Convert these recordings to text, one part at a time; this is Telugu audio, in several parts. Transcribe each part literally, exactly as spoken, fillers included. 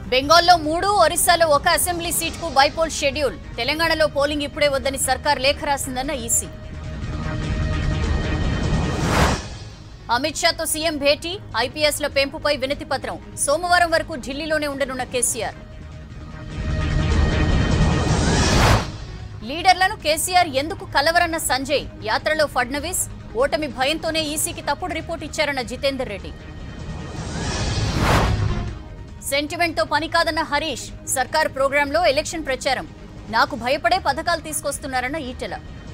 బెంగాల్లో మూడు, ఒరిస్సాలో ఒక అసెంబ్లీ సీటుకు బైపోల్ షెడ్యూల్. తెలంగాణలో పోలింగ్ ఇప్పుడే వద్దని సర్కార్ లేఖ రాసిందన్న ఈసీ. అమిత్ షాతో సీఎం భేటీ, ఐపీఎస్ల పెంపుపై వినతి పత్రం. సోమవారం వరకు ఢిల్లీలోనే ఉండనున్న కేసీఆర్. లీడర్లను కేసీఆర్ ఎందుకు కలవరన్న సంజయ్. యాత్రలో ఫడ్నవీస్, ఓటమి భయంతోనే ఈసీకి తప్పుడు రిపోర్ట్ ఇచ్చారన్న జితేందర్ రెడ్డి. సెంటిమెంట్తో పని కాదన్న హరీష్. సర్కార్ ప్రోగ్రాంలో ఎలక్షన్ ప్రచారం. నాకు భయపడే పథకాలు తీసుకొస్తున్నారన్న ఈటెల.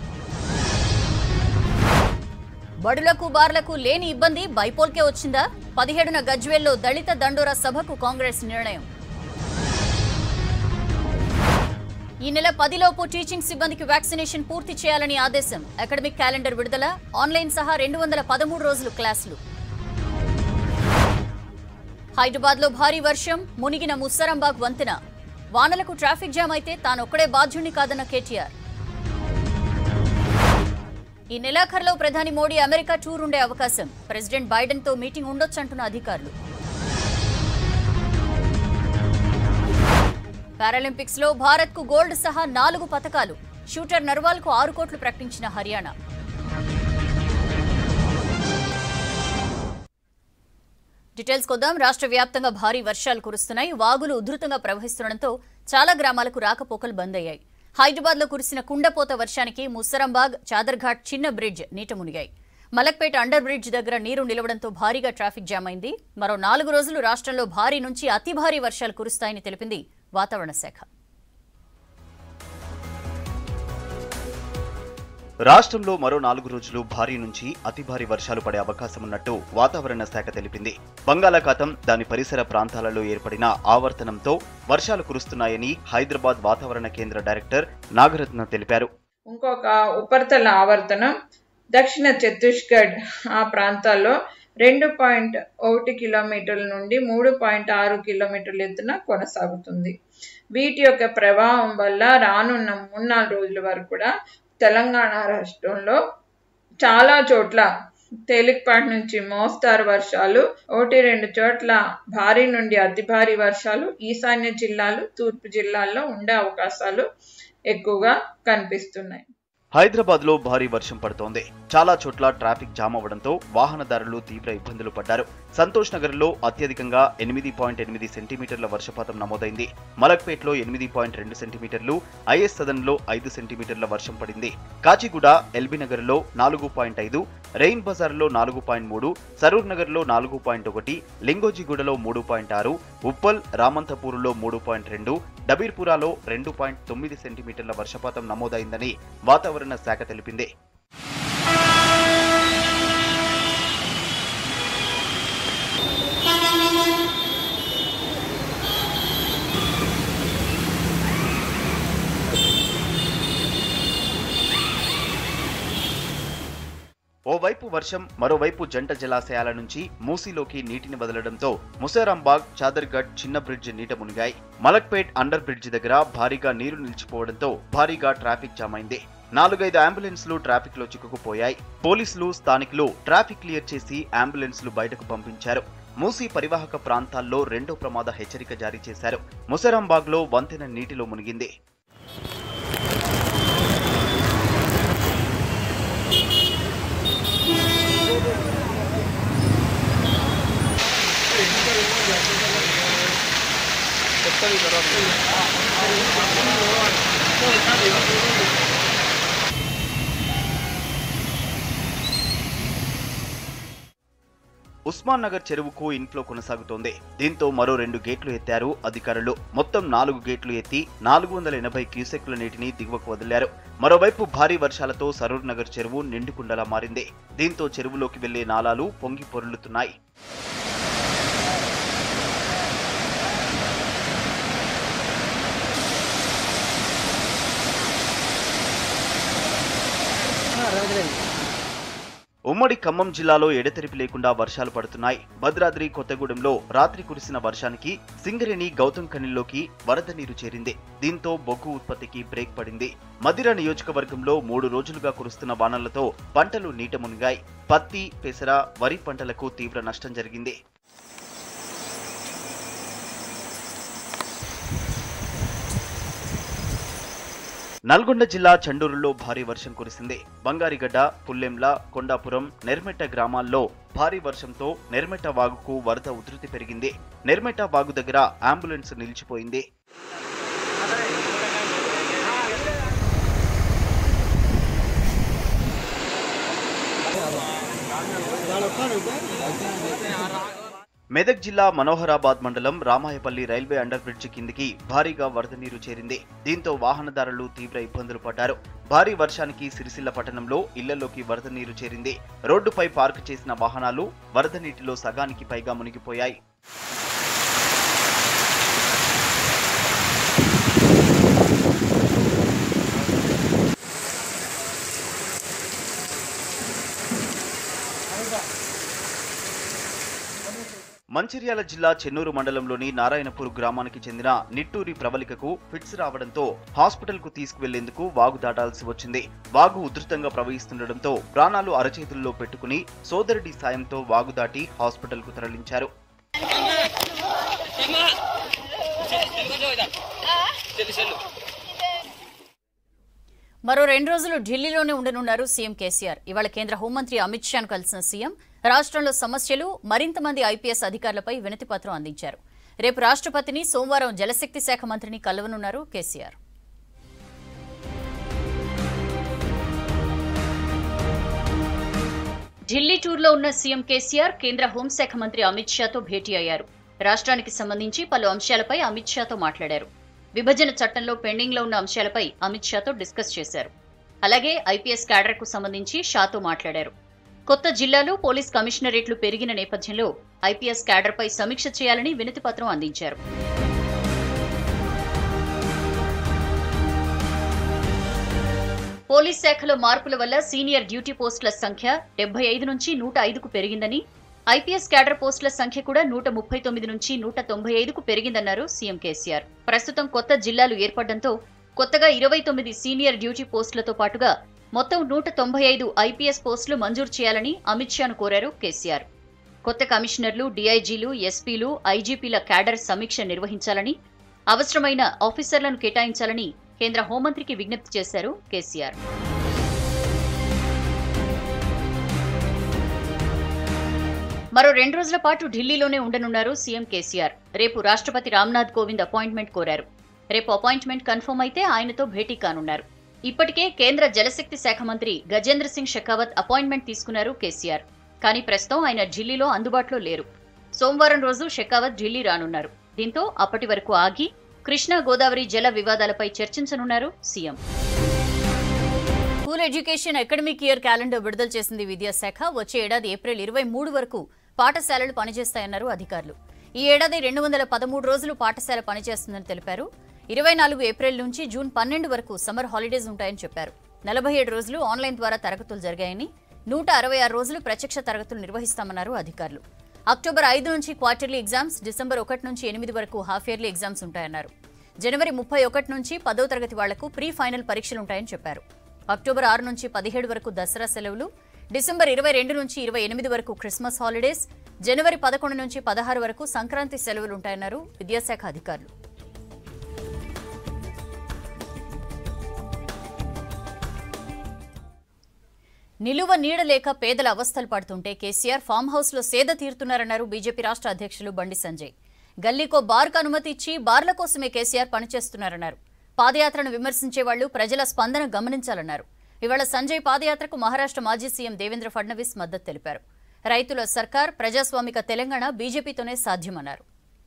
బడులకు బార్లకు లేని ఇబ్బంది బైపోల్కే వచ్చిందా? పదిహేడున గజ్వేల్లో దళిత దండోరా సభకు కాంగ్రెస్ నిర్ణయం. ఈ నెల పదిలోపు టీచింగ్ సిబ్బందికి వ్యాక్సినేషన్ పూర్తి చేయాలని ఆదేశం. అకాడమిక్ క్యాలెండర్ విడుదల. ఆన్లైన్ సహా రెండు వందల పదమూడు రోజులు క్లాసులు. హైదరాబాద్ లో భారీ వర్షం, మునిగిన ముస్సరంబాగ్ వంతెన. వానలకు ట్రాఫిక్ జామ్ అయితే తానొక్కడే బాధ్యుణ్ణి కాదన్న కేటీఆర్. ఈ నెలాఖరులో ప్రధాని మోడీ అమెరికా టూర్ ఉండే అవకాశం. ప్రెసిడెంట్ బైడెన్ తో మీటింగ్ ఉండొచ్చంటున్న అధికారులు. పారాలింపిక్స్ లో భారత్ కు గోల్డ్ సహా నాలుగు పతకాలు. షూటర్ నర్వాల్ కు ఆరు కోట్లు ప్రకటించిన హర్యానా. డీటెయిల్స్ కొద్దాం. రాష్ట్ర వ్యాప్తంగా భారీ వర్షాలు కురుస్తున్నాయి. వాగులు ఉధృతంగా ప్రవహిస్తుండటంతో చాలా గ్రామాలకు రాకపోకలు బంద్ అయ్యాయి. హైదరాబాద్ లో కురిసిన కుండపోత వర్షానికి ముస్సరంబాగ్, చాదర్ఘాట్ చిన్న బ్రిడ్జ్ నీట మునిగాయి. మలక్పేట అండర్ బ్రిడ్జ్ దగ్గర నీరు నిలవడంతో భారీగా ట్రాఫిక్ జామ్ అయింది. మరో నాలుగు రోజులు రాష్ట్రంలో భారీ నుంచి అతి భారీ వర్షాలు కురుస్తాయని తెలిపింది వాతావరణ శాఖ. రాష్ట్రంలో మరో నాలుగు రోజులు భారీ నుంచి అతి భారీ వర్షాలు పడే అవకాశం ఉన్నట్టు వాతావరణ శాఖ తెలిపింది. బంగాళాఖాతం, దాని పరిసర ప్రాంతాలలో ఏర్పడిన ఆవర్తనంతో వర్షాలు కురుస్తున్నాయని హైదరాబాద్ వాతావరణ కేంద్ర డైరెక్టర్ నాగరత్న తెలిపారు. ఇంకొక ఉపరితల ఆవర్తనం దక్షిణ ఛత్తీస్గఢ్ ఆ ప్రాంతాల్లో రెండు పాయింట్ ఒకటి కిలోమీటర్ల నుండి మూడు పాయింట్ ఆరు కిలోమీటర్ల ఎత్తున కొనసాగుతుంది. వీటి యొక్క ప్రభావం వల్ల రానున్న మూడు నాలుగు రోజుల వరకు కూడా తెలంగాణ రాష్ట్రంలో చాలా చోట్ల తేలికపాటి నుంచి మోస్తారు వర్షాలు, ఒకటి రెండు చోట్ల భారీ నుండి అతి భారీ వర్షాలు ఈశాన్య జిల్లాలు, తూర్పు జిల్లాల్లో ఉండే అవకాశాలు ఎక్కువగా కనిపిస్తున్నాయి. హైదరాబాద్ లో భారీ వర్షం పడుతోంది. చాలా చోట్ల ట్రాఫిక్ జామ్ అవ్వడంతో వాహనదారులు తీవ్ర ఇబ్బందులు పడ్డారు. సంతోష్ నగర్ లో అత్యధికంగా ఎనిమిది పాయింట్ ఎనిమిది సెంటీమీటర్ల వర్షపాతం నమోదైంది. మలక్పేట్లో ఎనిమిది పాయింట్ రెండు సెంటీమీటర్లు, ఐఎస్ సదన్ లో ఐదు సెంటీమీటర్ల వర్షం పడింది. కాచిగూడ, ఎల్బీ నగర్ లో నాలుగు పాయింట్ ఐదు, రెయిన్ బజార్ లో నాలుగు పాయింట్ మూడు, సరూర్ నగర్ లో నాలుగు పాయింట్ ఒకటి, లింగోజిగూడలో మూడు పాయింట్ ఆరు, ఉప్పల్, రామంతపూర్లో మూడు పాయింట్ రెండు, డబీర్పురాలో రెండు పాయింట్ తొమ్మిది సెంటీమీటర్ల వర్షపాతం నమోదైందని వాతావరణ శాఖ తెలిపింది. ఓవైపు వర్షం, మరోవైపు జంట జలాశయాల నుంచి మూసీలోకి నీటిని వదలడంతో ముసారాంబాగ్, చాదర్ఘాట్ చిన్న బ్రిడ్జ్ నీట మునిగాయి. మలక్పేట్ అండర్ బ్రిడ్జ్ దగ్గర భారీగా నీరు నిలిచిపోవడంతో భారీగా ట్రాఫిక్ జామ్ అయింది. నాలుగైదు అంబులెన్స్లు ట్రాఫిక్ లో చిక్కుకుపోయాయి. పోలీసులు, స్థానికులు ట్రాఫిక్ క్లియర్ చేసి అంబులెన్స్లు బయటకు పంపించారు. మూసీ పరివాహక ప్రాంతాల్లో రెండో ప్రమాద హెచ్చరిక జారీ చేశారు. ముసారాంబాగ్ లో వంతెన నీటిలో మునిగింది. ఉస్మాన్ నగర్ చెరువుకు ఇన్ఫ్లో కొనసాగుతోంది. దీంతో మరో రెండు గేట్లు ఎత్తారు అధికారులు. మొత్తం నాలుగు గేట్లు ఎత్తి నాలుగు వందల ఎనభై క్యూసెక్ల నీటిని దిగువకు వదిలారు. మరోవైపు భారీ వర్షాలతో సరూర్ నగర్ చెరువు నిండుకుండలా మారింది. దీంతో చెరువులోకి వెళ్లే నాలాలు పొంగి పొర్లుతున్నాయి. ఉమ్మడి ఖమ్మం జిల్లాలో ఎడతెరిపి లేకుండా వర్షాలు పడుతున్నాయి. భద్రాద్రి కొత్తగూడెంలో రాత్రి కురిసిన వర్షానికి సింగరేణి గౌతమ్ ఖనిలోకి వరద నీరు చేరింది. దీంతో బొగ్గు ఉత్పత్తికి బ్రేక్ పడింది. మదిర నియోజకవర్గంలో మూడు రోజులుగా కురుస్తున్న వానలతో పంటలు నీట మునిగాయి. పత్తి, పెసర, వరి పంటలకు తీవ్ర నష్టం జరిగింది. నల్గొండ జిల్లా చండూరులో భారీ వర్షం కురిసింది. బంగారిగడ్డ, పుల్లెంల, కొండాపురం, నెర్మెట్ట గ్రామాల్లో భారీ వర్షంతో నెర్మెట్ట వాగుకు వరద ఉధృతి పెరిగింది. నెర్మెట్ట వాగు దగ్గర అంబులెన్స్ నిలిచిపోయింది. మెదక్ జిల్లా మనోహరాబాద్ మండలం రామాయపల్లి రైల్వే అండర్ బ్రిడ్జి కిందికి భారీగా వరద నీరు చేరింది. దీంతో వాహనదారులు తీవ్ర ఇబ్బందులు పడ్డారు. భారీ వర్షానికి సిరిసిల్ల పట్టణంలో ఇళ్లలోకి వరద నీరు చేరింది. రోడ్డుపై పార్క్ చేసిన వాహనాలు వరద నీటిలో సగానికి పైగా మునిగిపోయాయి. మంచిర్యాల జిల్లా చెన్నూరు మండలంలోని నారాయణపూర్ గ్రామానికి చెందిన నిట్టూరి ప్రవళికకు ఫిట్స్ రావడంతో హాస్పిటల్ కు తీసుకువెళ్లేందుకు వాగు దాటాల్సి వచ్చింది. వాగు ఉధృతంగా ప్రవహిస్తుండటంతో ప్రాణాలు అరచేతుల్లో పెట్టుకుని సోదరుడి సాయంతో వాగు దాటి హాస్పిటల్ కు తరలించారు. మరో రెండు రోజులు ఢిల్లీలోనే ఉండనున్నారు సీఎం కేసీఆర్. ఇవాళ కేంద్ర హోంమంత్రి అమిత్ షాను కలిసిన సీఎం రాష్ట్రంలో సమస్యలు, మరింత మంది ఐపీఎస్ అధికారులపై వినతి పత్రం అందించారు. రేపు రాష్ట్రపతిని, సోమవారం జలశక్తి శాఖ మంత్రిని కలవనున్నారు కేసీఆర్. ఢిల్లీ టూర్లో ఉన్న సీఎం కేసీఆర్ కేంద్ర హోంశాఖ మంత్రి అమిత్ షాతో భేటీ అయ్యారు. రాష్ట్రానికి సంబంధించి పలు అంశాలపై అమిత్ షాతో మాట్లాడారు. విభజన చట్టంలో పెండింగ్ లో ఉన్న అంశాలపై అమిత్ షాతో డిస్కస్ చేశారు. అలాగే ఐపీఎస్ క్యాడర్ కు సంబంధించి షాతో మాట్లాడారు. కొత్త జిల్లాలో పోలీస్ కమిషనరేట్లు పెరిగిన నేపథ్యంలో ఐపీఎస్ క్యాడర్ పై సమీక్ష చేయాలని వినతి పత్రం అందించారు. పోలీస్ శాఖలో మార్పుల వల్ల సీనియర్ డ్యూటీ పోస్టుల సంఖ్య డెబ్బై ఐదు నుంచి నూట ఐదుకు పెరిగిందని, ఐపీఎస్ క్యాడర్ పోస్టుల సంఖ్య కూడా నూట ముప్పై తొమ్మిది నుంచి నూట తొంభై ఐదుకు పెరిగిందన్నారు సీఎం కేసీఆర్. ప్రస్తుతం కొత్త జిల్లాలు ఏర్పడడంతో కొత్తగా ఇరవై తొమ్మిది సీనియర్ డ్యూటీ పోస్టులతో పాటుగా మొత్తం నూట తొంభై ఐదు ఐపీఎస్ పోస్టులు మంజూరు చేయాలని అమిత్ షాను కోరారు కేసీఆర్. కొత్త కమిషనర్లు, డీఐజీలు, ఎస్పీలు, ఐజీపీల క్యాడర్ సమీక్ష నిర్వహించాలని, అవసరమైన ఆఫీసర్లను కేటాయించాలని కేంద్ర హోంమంత్రికి విజ్ఞప్తి చేశారు కేసీఆర్. మరో రెండు రోజుల పాటు ఢిల్లీలోనే ఉండనున్నారు సీఎం కేసీఆర్. రేపు రాష్ట్రపతి రామ్నాథ్ కోవింద్ అపాయింట్మెంట్ కోరారు. రేపు అపాయింట్మెంట్ కన్ఫర్మ్ అయితే ఆయనతో భేటీ కానున్నారు. ఇప్పటికే కేంద్ర జలశక్తి శాఖ మంత్రి గజేంద్ర సింగ్ షెకావత్ అపాయింట్మెంట్ తీసుకున్నారు కేసీఆర్. కానీ ప్రస్తుతం ఆయన ఢిల్లీలో అందుబాటులో లేరు. సోమవారం రోజు షెకావత్ ఢిల్లీ రానున్నారు. దీంతో అప్పటి వరకు ఆగి కృష్ణా గోదావరి జల వివాదాలపై చర్చించనున్నారు CM. School education academic year calendar విడుదల చేసింది విద్యాశాఖ. వచ్చే ఏడాది ఏప్రిల్ ఇరవై మూడు వరకు పాఠశాలలు పనిచేస్తాయన్నారు అధికారులు. ఈ ఏడాది రెండు వందల పదమూడు రోజులు పాఠశాల పనిచేస్తుందని తెలిపారు. ఇరవై నాలుగు ఏప్రిల్ నుంచి జూన్ పన్నెండు వరకు సమ్మర్ హాలిడేస్ ఉంటాయని చెప్పారు. నలభై ఏడు రోజులు ఆన్లైన్ ద్వారా తరగతులు జరిగాయని, నూట అరవై ఆరు రోజులు ప్రత్యక్ష తరగతులు నిర్వహిస్తామన్నారు అధికారులు. అక్టోబర్ ఐదు నుంచి క్వార్టర్లీ ఎగ్జామ్స్, డిసెంబర్ ఒకటి నుంచి ఎనిమిది వరకు హాఫ్ ఇయర్లీ ఎగ్జామ్స్ ఉంటాయన్నారు. జనవరి ముప్పై ఒకటి నుంచి పదో తరగతి వాళ్లకు ప్రీ ఫైనల్ పరీక్షలుంటాయని చెప్పారు. అక్టోబర్ ఆరు నుంచి పదిహేడు వరకు దసరా సెలవులు, డిసెంబర్ ఇరవై రెండు నుంచి ఇరవై ఎనిమిది వరకు క్రిస్మస్ హాలిడేస్, జనవరి పదకొండు నుంచి పదహారు వరకు సంక్రాంతి సెలవులుంటాయన్నారు విద్యాశాఖ అధికారులు. నిలువ నీడలేక పేదల అవస్థలు పడుతుంటే కేసీఆర్ ఫామ్ హౌస్ లో సేద తీరుతున్నారన్నారు బీజేపీ రాష్ట్ర అధ్యక్షులు బండి సంజయ్. గల్లీకో బార్కు అనుమతి ఇచ్చి బార్ల కోసమే కేసీఆర్ పనిచేస్తున్నారన్నారు. పాదయాత్రను విమర్శించే వాళ్లు ప్రజల స్పందన గమనించాలన్నారు. ఇవాళ సంజయ్ పాదయాత్రకు మహారాష్ట్ర మాజీ సీఎం దేవేంద్ర ఫడ్నవీస్ మద్దతు తెలిపారు. రైతుల సర్కార్, ప్రజాస్వామిక తెలంగాణ బీజేపీతోనే సాధ్యమన్నారు.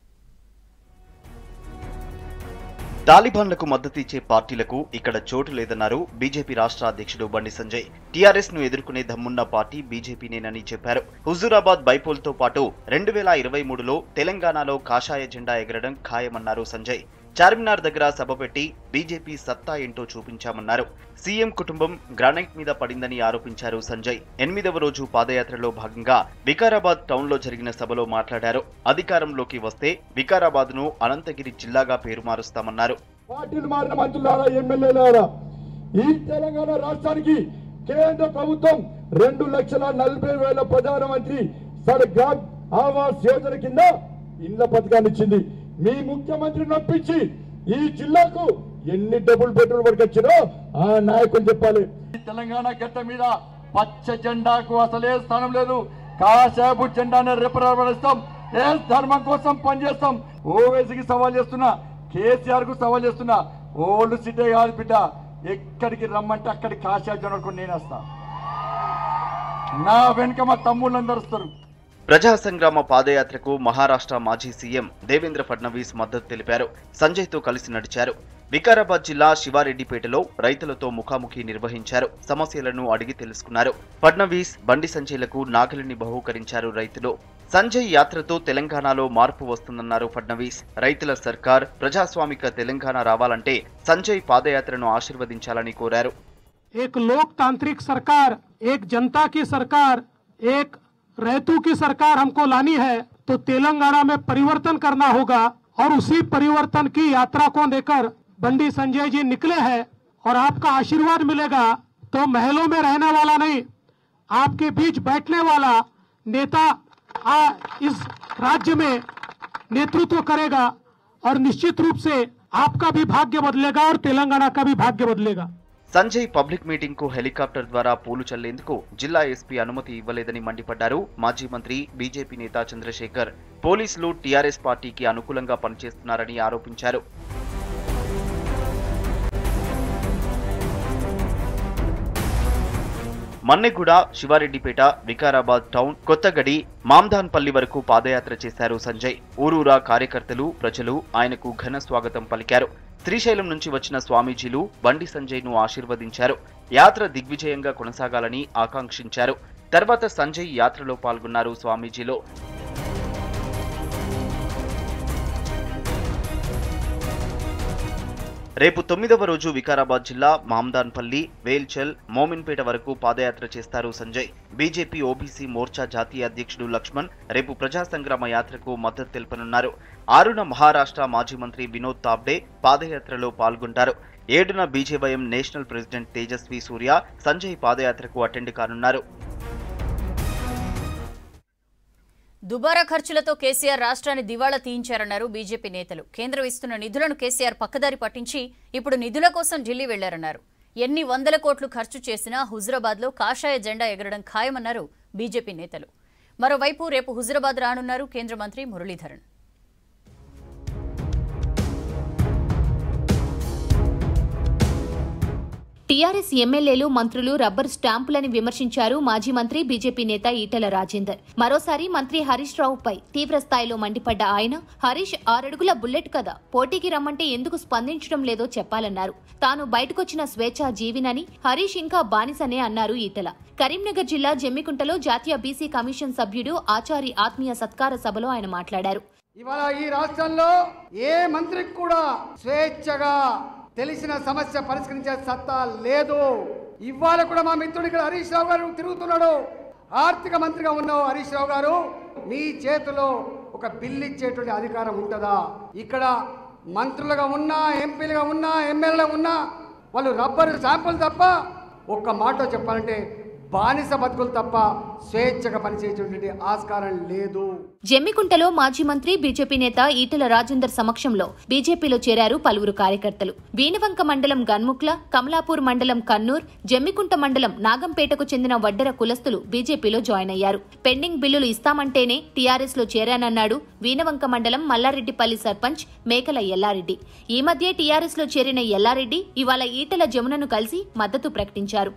తాలిబాన్లకు మద్దతు ఇచ్చే పార్టీలకు ఇక్కడ చోటు లేదన్నారు బీజేపీ రాష్ట్ర అధ్యక్షుడు బండి సంజయ్. టీఆర్ఎస్ ను ఎదుర్కొనే దమ్మున్న పార్టీ బీజేపీనేనని చెప్పారు. హుజూరాబాద్ బైపోల్ తో పాటు రెండు వేల ఇరవై మూడులో తెలంగాణలో కాషాయ జెండా ఎగరడం ఖాయమన్నారు సంజయ్. చార్మినార్ దగ్గర సభ పెట్టి బీజేపీ సత్తా ఏంటో చూపించామన్నారు. సీఎం కుటుంబం గ్రానైట్ మీద పడిందని ఆరోపించారు సంజయ్. ఎనిమిదవ రోజు పాదయాత్రలో భాగంగా వికారాబాద్ టౌన్ లో జరిగిన సభలో మాట్లాడారు. అధికారంలోకి వస్తే వికారాబాద్ ను అనంతగిరి జిల్లాగా పేరు మారుస్తామన్నారు. పార్టీలు మారిన మంత్రులారా, ఎమ్మెల్యేలారా, ఈ తెలంగాణ రాష్ట్రానికి కేంద్ర ప్రభుత్వం రెండు లక్షల నలభై వేల ప్రధానమంత్రి సడక్ ఆవాస్ యోజన కింద ఇళ్ల పథకాన్ని ఇచ్చింది. మీ ముఖ్యమంత్రి నొప్పించి ఈ జిల్లాకు ఎన్ని డబుల్ బెడ్రూమ్ వరకు వచ్చినో ఆ నాయకులు చెప్పాలి. తెలంగాణ గడ్డ మీద పచ్చ జెండాకు అసలే స్థానం లేదు. కాషాయపు జెండాను రిప్రజెంట్ ఏ ధర్మం కోసం పనిచేస్తాం. ఓవైసీకి సవాల్ చేస్తున్నా, కేసీఆర్ కు సవాల్ చేస్తున్నా. ఓల్డ్ సిటీ కాదు బిడ్డ, ఎక్కడికి రమ్మంటే అక్కడికి కాషాయ జెండా నేను వస్తా. నా వెనుక మా తమ్ముళ్ళందరూ వస్తారు. ప్రజా సంగ్రామ పాదయాత్రకు మహారాష్ట్ర మాజీ సీఎం దేవేంద్ర ఫడ్నవీస్ మద్దతు తెలిపారు. సంజయ్తో కలిసి నడిచారు. వికారాబాద్ జిల్లా శివారెడ్డిపేటలో రైతులతో ముఖాముఖి నిర్వహించారు. సమస్యలను అడిగి తెలుసుకున్నారు. ఫడ్నవీస్, బండి సంజయ్లకు నాగలిని బహూకరించారు రైతులు. సంజయ్ యాత్రతో తెలంగాణలో మార్పు వస్తుందన్నారు ఫడ్నవీస్. రైతుల సర్కార్, ప్రజాస్వామిక తెలంగాణ రావాలంటే సంజయ్ పాదయాత్రను ఆశీర్వదించాలని కోరారు. एक लोकतांत्रिक सरकार, एक जनता की सरकार, एक रैतू की सरकार हमको लानी है तो तेलंगाना में परिवर्तन करना होगा और उसी परिवर्तन की यात्रा को लेकर बंडी संजय जी निकले हैं और आपका आशीर्वाद मिलेगा तो महलों में रहने वाला नहीं, आपके बीच बैठने वाला नेता आ, इस राज्य में नेतृत्व करेगा और निश्चित रूप से आपका भी भाग्य बदलेगा और तेलंगाना का भी भाग्य बदलेगा. సంజయ్ పబ్లిక్ మీటింగ్ కు హెలికాప్టర్ ద్వారా పూలు చల్లేందుకు జిల్లా ఎస్పీ అనుమతి ఇవ్వలేదని మండిపడ్డారు. మాజీ మంత్రి, బీజేపీ నేత చంద్రశేఖర్ పోలీసులు టీఆర్ఎస్ పార్టీకి అనుకూలంగా పనిచేస్తున్నారని ఆరోపించారు. మన్నెగూడ, శివారెడ్డిపేట, వికారాబాద్ టౌన్, కొత్తగడి, మామ్దాన్పల్లి వరకు పాదయాత్ర చేశారు సంజయ్. ఊరూరా కార్యకర్తలు, ప్రజలు ఆయనకు ఘన స్వాగతం పలికారు. శ్రీశైలం నుంచి వచ్చిన స్వామీజీలు బండి సంజయ్ ను ఆశీర్వదించారు. యాత్ర దిగ్విజయంగా కొనసాగాలని ఆకాంక్షించారు. తర్వాత సంజయ్ యాత్రలో పాల్గొన్నారు స్వామీజీలో. రేపు తొమ్మిదవ రోజు వికారాబాద్ జిల్లా మామ్దాన్పల్లి, వేల్చల్, మోమిన్పేట వరకు పాదయాత్ర చేస్తారు సంజయ్. బీజేపీ ఓబీసీ మోర్చా జాతీయ అధ్యక్షుడు లక్ష్మణ్ రేపు ప్రజా సంగ్రామ యాత్రకు మద్దతు తెలుపనున్నారు. ఆరున మహారాష్ట్ర మాజీ మంత్రి వినోద్ తాబ్డే పాదయాత్రలో పాల్గొంటారు. ఏడున BJYM national president Tejasvi Surya Sanjay పాదయాత్రకు అటెండ్ కానున్నారు. దుబారా ఖర్చులతో కేసీఆర్ రాష్ట్రాన్ని దివాళా తీయించారన్నారు బీజేపీ నేతలు. కేంద్రం ఇస్తున్న నిధులను కేసీఆర్ పక్కదారి పట్టించి ఇప్పుడు నిధుల కోసం ఢిల్లీ వెళ్లారన్నారు. ఎన్ని వందల కోట్లు ఖర్చు చేసినా హుజురాబాద్లో కాషాయ జెండా ఎగరడం ఖాయమన్నారు బీజేపీ నేతలు. మరోవైపు రేపు హుజురాబాద్ రానున్నారు కేంద్ర మంత్రి మురళీధరన్. టీఆర్ఎస్ ఎమ్మెల్యేలు, మంత్రులు రబ్బర్ స్టాంపులని విమర్శించారు మాజీ మంత్రి, బీజేపీ నేత ఈటెల రాజేందర్. మరోసారి మంత్రి హరీష్ రావుపై తీవ్ర స్థాయిలో మండిపడ్డ ఆయన, హరీష్ ఆరడుగుల బుల్లెట్ కదా, పోటీకి రమ్మంటే ఎందుకు స్పందించడం లేదో చెప్పాలన్నారు. తాను బయటకొచ్చిన స్వేచ్ఛా జీవినని, హరీష్ ఇంకా బానిసనే అన్నారు ఈటెల. కరీంనగర్ జిల్లా జమ్మికుంటలో జాతీయ బీసీ కమిషన్ సభ్యుడు ఆచారి ఆత్మీయ సత్కార సభలో ఆయన మాట్లాడారు. ఇవాళ ఈ రాష్ట్రంలో ఏ మంత్రికి కూడా స్వేచ్ఛగా తెలిసిన సమస్య పరిష్కరించే సత్తా లేదు. ఇవాళ కూడా మా మిత్రుడు ఇక్కడ హరీష్ రావు గారు తిరుగుతున్నాడు. ఆర్థిక మంత్రిగా ఉన్నావు హరీష్ రావు గారు, మీ చేతిలో ఒక బిల్లు ఇచ్చేటువంటి అధికారం ఉంటుందా? ఇక్కడ మంత్రులుగా ఉన్నా, ఎంపీలుగా ఉన్నా, ఎమ్మెల్యేలుగా ఉన్నా వాళ్ళు రబ్బర్ శాంపుల్ తప్ప, ఒక్క మాట చెప్పాలంటే బానిస బతుకులు తప్ప స్వేచ్ఛగా పనిచేసేటువంటి ఆస్కారం లేదు. జమ్మికుంటలో మాజీ మంత్రి, బీజేపీ నేత ఈటెల రాజేందర్ సమక్షంలో బీజేపీలో చేరారు పలువురు కార్యకర్తలు. వీనవంక మండలం గన్ముక్ల, కమలాపూర్ మండలం కన్నూర్, జమ్మికుంట మండలం నాగంపేటకు చెందిన వడ్డెర కులస్తులు బీజేపీలో జాయిన్ అయ్యారు. పెండింగ్ బిల్లులు ఇస్తామంటేనే టీఆర్ఎస్ లో చేరానన్నాడు వీనవంక మండలం మల్లారెడ్డిపల్లి సర్పంచ్ మేకల ఎల్లారెడ్డి. ఈ మధ్య టీఆర్ఎస్ లో చేరిన ఎల్లారెడ్డి ఇవాళ ఈటెల జమునను కలిసి మద్దతు ప్రకటించారు.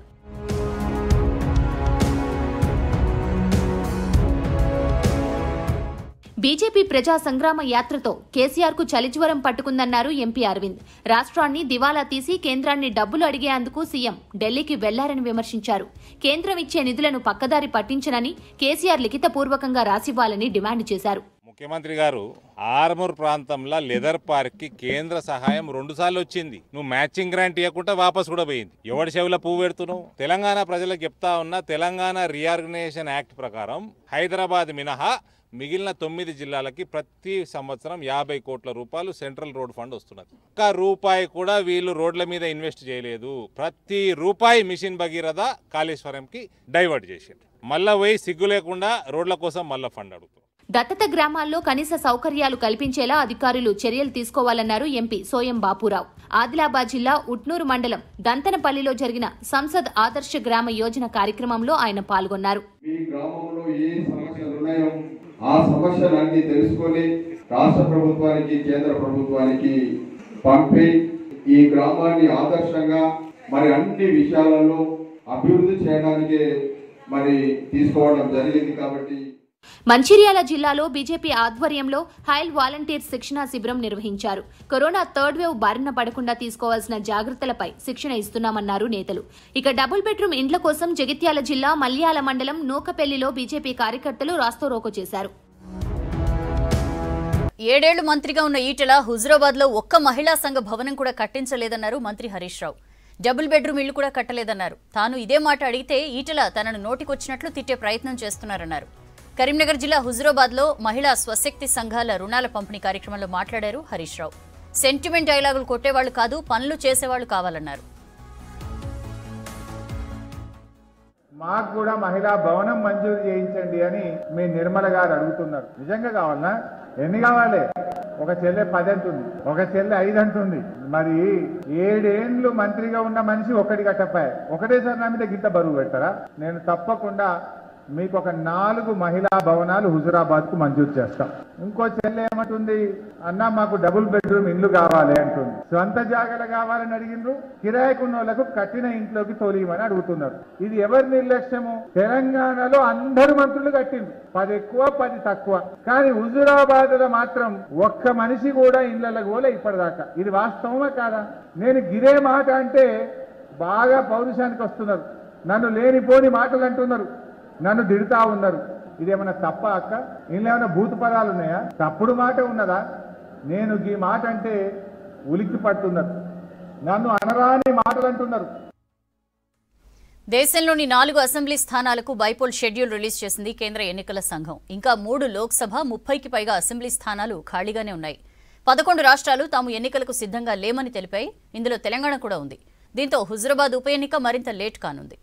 బీజేపీ ప్రజా సంగ్రామ యాత్రతో కేసీఆర్ కు చలిజ్వరం పట్టుకుందన్నారు ఎంపీ అరవింద్. రాష్ట్రాన్ని దివాలా తీసి కేంద్రాన్ని డబ్బులు అడిగేందుకు సీఎం ఢిల్లీకి వెళ్లారని విమర్శించారు. కేంద్రం ఇచ్చే నిధులను పక్కదారి పట్టించనని కేసీఆర్ లిఖితపూర్వకంగా రాసివ్వాలని డిమాండ్ చేశారు. ముఖ్యమంత్రి గారు ఆర్మూర్ ప్రాంతంలో లెదర్ పార్క్ కి కేంద్ర సహాయం రెండు సార్లు వచ్చింది. నువ్వు మ్యాచింగ్ గ్రాంట్ ఇవ్వకుండా వాపస్ కూడా పోయింది. ఎవడి చెవిలో పువ్వు పెడుతున్నావు? తెలంగాణ ప్రజలకు చెప్తా ఉన్న తెలంగాణ రీఆర్గనైజేషన్ యాక్ట్ ప్రకారం హైదరాబాద్ మినహా మిగిలిన తొమ్మిది జిల్లాలకి ప్రతి సంవత్సరం యాభై కోట్ల రూపాయలు సెంట్రల్ రోడ్ ఫండ్ వస్తున్నది. ఒక్క రూపాయి కూడా వీళ్ళు రోడ్ల మీద ఇన్వెస్ట్ చేయలేదు. ప్రతి రూపాయి మిషన్ భగీరథ కాళేశ్వరంకి డైవర్ట్ చేశారు. మళ్ళా పోయి సిగ్గు లేకుండా రోడ్ల కోసం మళ్ళా ఫండ్ అడుగుతారు. దత్తత గ్రామాల్లో కనీస సౌకర్యాలు కల్పించేలా అధికారులు చర్యలు తీసుకోవాలన్నారు ఎంపీ సోయం బాపురావు. ఆదిలాబాద్ జిల్లా ఉట్నూరు మండలం దంతనపల్లిలో జరిగిన సంసద్ ఆదర్శ గ్రామ యోజన కార్యక్రమంలో ఆయన పాల్గొన్నారు. మీ గ్రామంలో ఏ సమస్యలు ఉన్నాయో ఆ సమస్యలన్నీ తెలుసుకొని రాష్ట్ర ప్రభుత్వానికి కేంద్ర ప్రభుత్వానికి పంపి ఈ గ్రామాన్ని ఆదర్శంగా మరి అన్ని విషయాలలో అభివృద్ధి చేయడానికి మరి తీసుకోవడం జరిగింది. కాబట్టి మంచిర్యాల జిల్లాలో బీజేపీ ఆధ్వర్యంలో హైల్ వాలంటీర్ శిక్షణా శిబిరం నిర్వహించారు. కరోనా థర్డ్ వేవ్ బారిన పడకుండా తీసుకోవాల్సిన జాగ్రత్తలపై శిక్షణ ఇస్తున్నామన్నారు నేతలు. ఇక డబుల్ బెడ్రూమ్ ఇండ్ల కోసం జగిత్యాల జిల్లా మల్యాల మండలం నూకపెల్లిలో బీజేపీ కార్యకర్తలు రాస్తారోకో చేశారు. ఏడేళ్లు మంత్రిగా ఉన్న ఈటెల హుజురాబాద్ లో ఒక్క మహిళా సంఘ భవనం కూడా కట్టించలేదన్నారు మంత్రి హరీష్ రావు. డబుల్ బెడ్రూమ్ ఇళ్లు కూడా కట్టలేదన్నారు. తాను ఇదే మాట అడిగితే ఈటెల తనను నోటికొచ్చినట్లు తిట్టే ప్రయత్నం చేస్తున్నారన్నారు. కరీంనగర్ జిల్లా హుజురాబాద్ లో మహిళా స్వశక్తి సంఘాల రుణాల పంపిణీ కార్యక్రమంలో మాట్లాడారు హరీష్ రావు. సెంటిమెంట్ డైలాగులు కొట్టేవాళ్లు కాదు, పనులు చేసేవాళ్లు కావాలన్నారు. మాకు కూడా మహిళా భవనం మంజూరు చేయించండి అని మీ నిర్మల గారు అడుగుతున్నారు. నిజంగా కావాలనా? ఎన్ని కావాలి? ఒక చెల్లె పది అంటుంది, ఒక చెల్లె ఐదు అంటుంది. మరి ఏడేండ్లు మంత్రిగా ఉన్న మనిషి ఒకటి కట్టపాయి, ఒకటేసారి నా మీద గింత బరువు పెడతారా? నేను తప్పకుండా మీకు ఒక నాలుగు మహిళా భవనాలు హుజురాబాద్ కు మంజూరు చేస్తాం. ఇంకో చెల్లె ఏమంటుంది? అన్న మాకు డబుల్ బెడ్రూమ్ ఇల్లు కావాలి అంటుంది. సొంత జాగాలు కావాలని అడిగిండ్రు, కిరాయికున్న వాళ్ళకు కట్టిన ఇంట్లోకి తొలియమని అడుగుతున్నారు. ఇది ఎవరి నిర్లక్ష్యము? తెలంగాణలో అందరు మంత్రులు కట్టిండ్రు, పది ఎక్కువ పది తక్కువ. కానీ హుజురాబాద్ లో మాత్రం ఒక్క మనిషి కూడా ఇళ్లకు పోలే ఇప్పటిదాకా. ఇది వాస్తవమా కాదా? నేను గిరే మాట అంటే బాగా పౌరుషానికి వస్తున్నారు, నన్ను లేనిపోని మాటలు అంటున్నారు, నన్ను తిడుతా ఉన్నారు. ఇదేమన్నా తప్ప అక్క? ఇందులో ఏమైనా భూత పదాలు ఉన్నాయా? తప్పుడు మాట ఉన్నదా? నేను ఈ మాట అంటే ఉలిక్కి పడుతున్నారు, నన్ను అనరాని మాటలు అంటున్నారు. దేశంలోని నాలుగు అసెంబ్లీ స్థానాలకు బైపోల్ షెడ్యూల్ రిలీజ్ చేసింది కేంద్ర ఎన్నికల సంఘం. ఇంకా మూడు లోక్సభ, ముప్పైకి పైగా అసెంబ్లీ స్థానాలు ఖాళీగానే ఉన్నాయి. పదకొండు రాష్ట్రాలు తాము ఎన్నికలకు సిద్ధంగా లేమని తెలిపాయి. ఇందులో తెలంగాణ కూడా ఉంది. దీంతో హుజురాబాద్ ఉప ఎన్నిక మరింత లేట్ కానుంది.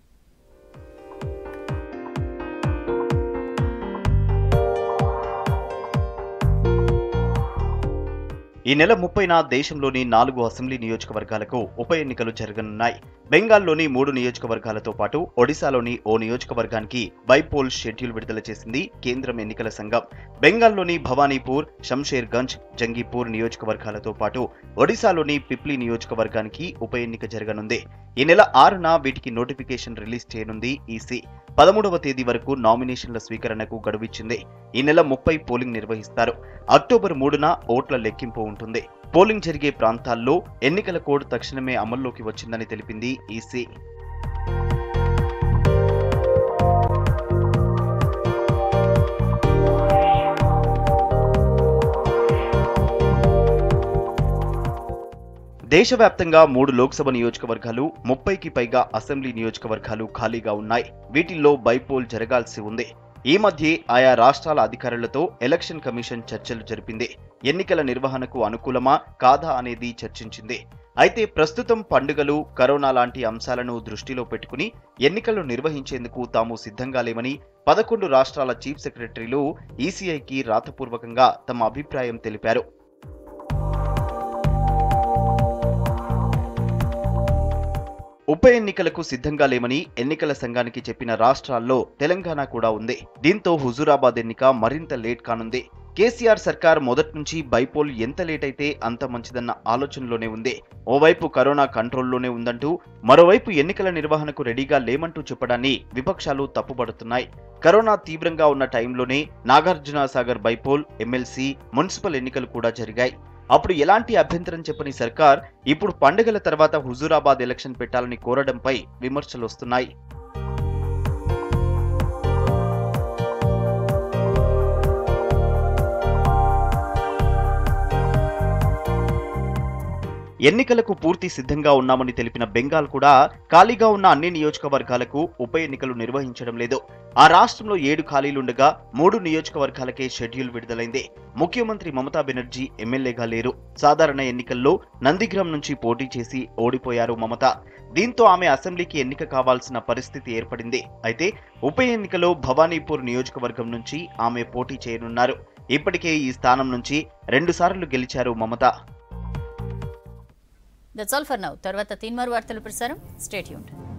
ఈ నెల ముప్పైన దేశంలోని నాలుగు అసెంబ్లీ నియోజకవర్గాలకు ఉప ఎన్నికలు జరగనున్నాయి. బెంగాల్లోని మూడు నియోజకవర్గాలతో పాటు ఒడిశాలోని ఓ నియోజకవర్గానికి బైపోల్ షెడ్యూల్ విడుదల చేసింది కేంద్రం ఎన్నికల సంఘం. బెంగాల్లోని భవానీపూర్, శంషేర్గంజ్, జంగీపూర్ నియోజకవర్గాలతో పాటు ఒడిశాలోని పిప్లి నియోజకవర్గానికి ఉప ఎన్నిక జరగనుంది. ఈ నెల ఆరున వీటికి నోటిఫికేషన్ రిలీజ్ చేయనుంది ఈసీ. పదమూడవ తేదీ వరకు నామినేషన్ల స్వీకరణకు గడువిచ్చింది. ఈ నెల ముప్పై పోలింగ్ నిర్వహిస్తారు. అక్టోబర్ మూడున ఓట్ల లెక్కింపు ఉంటుంది. పోలింగ్ జరిగే ప్రాంతాల్లో ఎన్నికల కోడ్ తక్షణమే అమల్లోకి వచ్చిందని తెలిపింది ఈసీ. దేశవ్యాప్తంగా మూడు లోక్సభ నియోజకవర్గాలు, ముప్పైకి పైగా అసెంబ్లీ నియోజకవర్గాలు ఖాళీగా ఉన్నాయి. వీటిల్లో బైపోల్ జరగాల్సి ఉంది. ఈ మధ్య ఆయా రాష్ట్రాల అధికారులతో ఎలక్షన్ కమిషన్ చర్చలు జరిపింది. ఎన్నికల నిర్వహణకు అనుకూలమా కాదా అనేది చర్చించింది. అయితే ప్రస్తుతం పండుగలు, కరోనా లాంటి అంశాలను దృష్టిలో పెట్టుకుని ఎన్నికలు నిర్వహించేందుకు తాము సిద్ధంగా లేమని పదకొండు రాష్ట్రాల చీఫ్ సెక్రటరీలు ఈసీఐకి రాతపూర్వకంగా తమ అభిప్రాయం తెలిపారు. ఉప ఎన్నికలకు సిద్ధంగా లేమని ఎన్నికల సంఘానికి చెప్పిన రాష్ట్రాల్లో తెలంగాణ కూడా ఉంది. దీంతో హుజురాబాద్ ఎన్నిక మరింత లేట్ కానుంది. కేసీఆర్ సర్కార్ మొదటి నుంచి బైపోల్ ఎంత లేట్ అయితే అంత మంచిదన్న ఆలోచనలోనే ఉంది. ఓవైపు కరోనా కంట్రోల్లోనే ఉందంటూ, మరోవైపు ఎన్నికల నిర్వహణకు రెడీగా లేమంటూ చెప్పడాన్ని విపక్షాలు తప్పుపడుతున్నాయి. కరోనా తీవ్రంగా ఉన్న టైంలోనే Nagarjuna Sagar bypoll, MLC, municipal ఎన్నికలు కూడా జరిగాయి. అప్పుడు ఎలాంటి అభ్యంతరం చెప్పని సర్కార్ ఇప్పుడు పండుగల తర్వాత హుజూరాబాద్ ఎలక్షన్ పెట్టాలని కోరడంపై విమర్శలు వస్తున్నాయి. ఎన్నికలకు పూర్తి సిద్ధంగా ఉన్నామని తెలిపిన బెంగాల్ కూడా ఖాళీగా ఉన్న అన్ని నియోజకవర్గాలకు ఉప ఎన్నికలు నిర్వహించడం లేదు. ఆ రాష్ట్రంలో ఏడు ఖాళీలుండగా మూడు నియోజకవర్గాలకే షెడ్యూల్ విడుదలైంది. ముఖ్యమంత్రి మమతా బెనర్జీ ఎమ్మెల్యేగా లేరు. సాధారణ ఎన్నికల్లో నందిగ్రామ్ నుంచి పోటీ చేసి ఓడిపోయారు మమత. దీంతో ఆమె అసెంబ్లీకి ఎన్నిక కావాల్సిన పరిస్థితి ఏర్పడింది. అయితే ఉప ఎన్నికలో భవానీపూర్ నియోజకవర్గం నుంచి ఆమె పోటీ చేయనున్నారు. ఇప్పటికే ఈ స్థానం నుంచి రెండు సార్లు గెలిచారు Mamata. That's all for now. తర్వాత తీన్మార్ వార్తలు ప్రసారం. Stay tuned.